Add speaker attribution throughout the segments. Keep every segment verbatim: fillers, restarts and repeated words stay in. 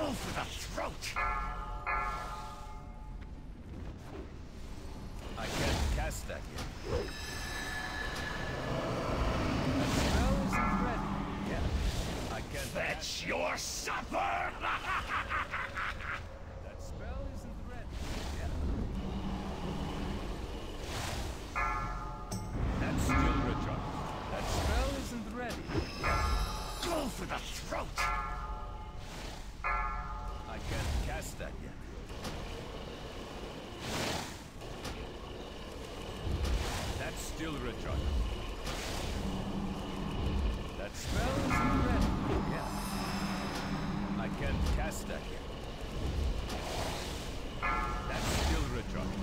Speaker 1: Go for the throat!
Speaker 2: I can't cast that yet. That spell isn't ready yet. I can't.
Speaker 1: That's your supper!
Speaker 2: That spell isn't ready yet. That's still recharged. That spell isn't ready yet.
Speaker 1: Go for the throat!
Speaker 2: I can't cast that yet. That's still recharged. That spell isn't ready yet. I can't cast that yet. That's still recharged.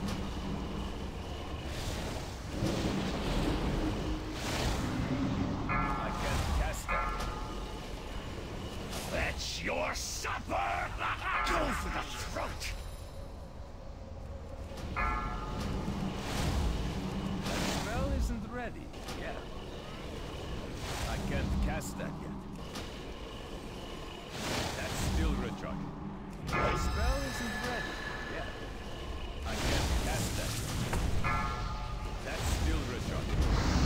Speaker 2: I can't cast that yet.
Speaker 1: That's your supper! Go for the throat!
Speaker 2: That spell isn't ready yet. I can't cast that yet. That's still recharging. That spell isn't ready yet. I can't cast that yet. That's still recharging.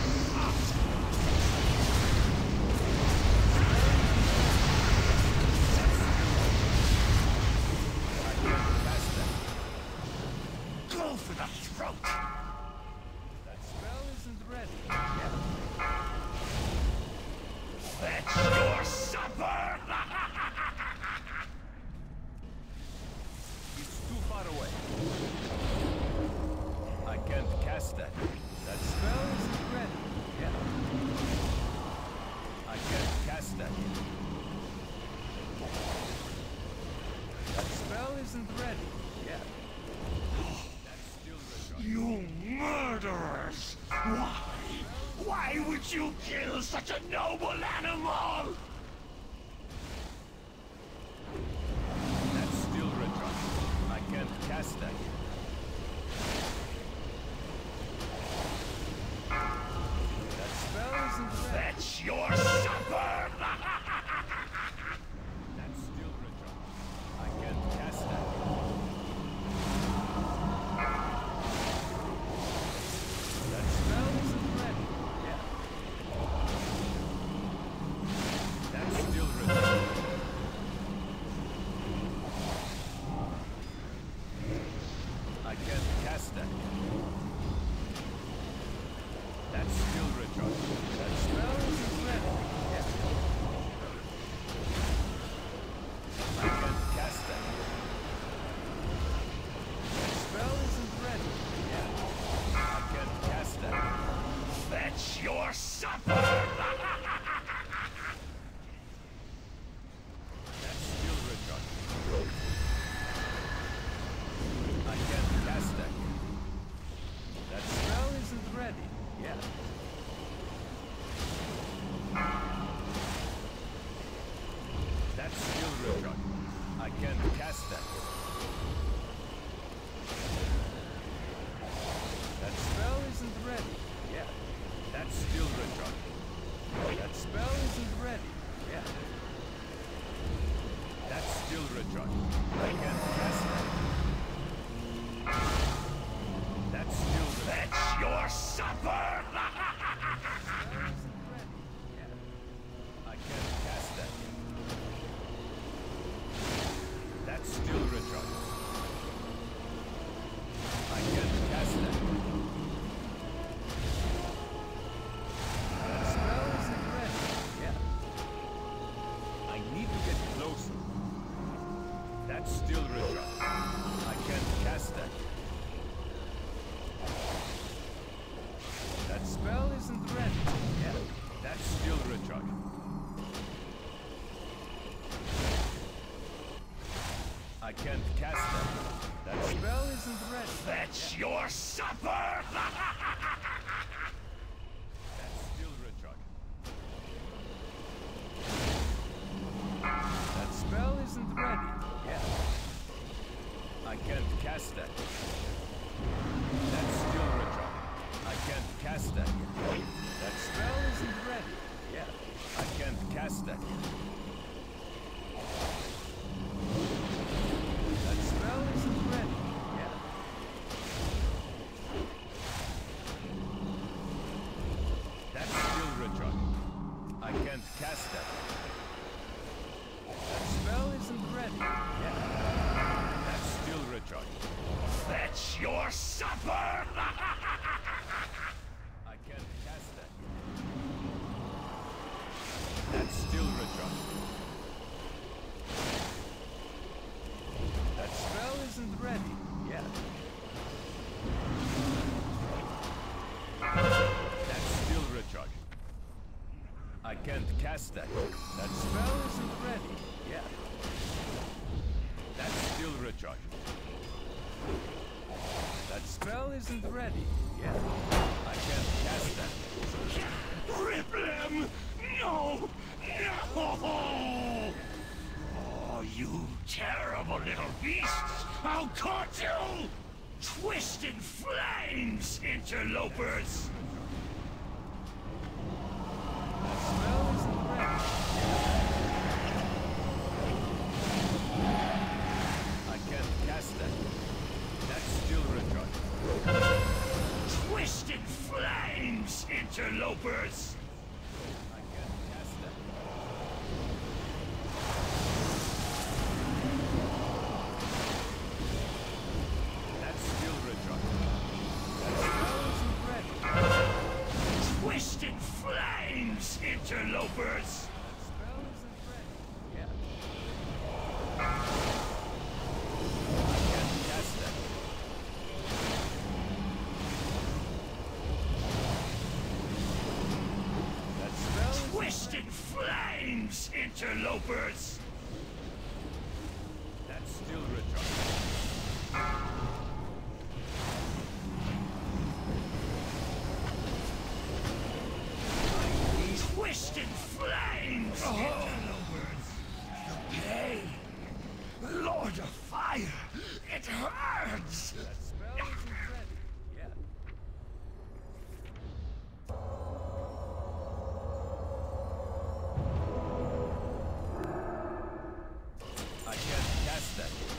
Speaker 1: Go for the throat!
Speaker 2: That spell isn't ready yet.
Speaker 1: That's your supper!
Speaker 2: It's too far away. I can't cast that. That spell isn't ready yet. I can't cast that. That spell isn't ready yet. That's still recharged.
Speaker 1: You murderers! Why? Why would you kill such a noble animal?
Speaker 2: That's still recharged. I can't cast that yet. That spell isn't ready.
Speaker 1: That's your supper!
Speaker 2: That's still recharged. I can't cast that yet. That spell isn't ready yet. That's still recharged. I can't cast that yet. That's still recharged. That spell isn't ready yet. I can't cast that yet. That spell isn't ready yet. I can't cast that yet.
Speaker 1: That's your supper!
Speaker 2: That's still recharged. I can't cast that yet. That spell isn't ready yet. That's still recharged. I can't cast that yet. That spell isn't ready yet. That's still recharged. That spell isn't ready yet. That's still recharged. I can't cast that. That's still recharged.
Speaker 1: That's your supper!
Speaker 2: Spell isn't ready yet. I can't cast that yet. That's still recharged. I can't cast that yet. That spell isn't ready yet. I need to get closer. That's still recharged. I can't cast that yet. That spell isn't ready yet. That's still recharged. I can't cast that. That spell isn't ready.
Speaker 1: That's your supper!
Speaker 2: That's still recharged. That spell isn't ready yet. I can't cast that. That's still recharged. I can't cast that yet. That spell isn't ready yet. I can't cast that yet. cast that. That spell isn't ready yet. That's still recharged. That spell isn't ready yet. I can't cast that.
Speaker 1: Riplem! No! No! Oh, you terrible little beasts! I'll cut you! Twisted flames, interlopers!
Speaker 2: That spell isn't ready. I can't cast that. That's still recharged.
Speaker 1: Twisted flames, interlopers!
Speaker 2: I can't cast that. That's still recharged. That spell isn't ready.
Speaker 1: Twisted flames, interlopers!
Speaker 2: That spell isn't ready yet. I can't cast that. That spell isn't
Speaker 1: Twisted flames, interlopers!
Speaker 2: That's still recharged.
Speaker 1: Twisted flames, interlopers! The pain! Lord of Fire! It hurts!
Speaker 2: That spell isn't ready yet. I can't cast that.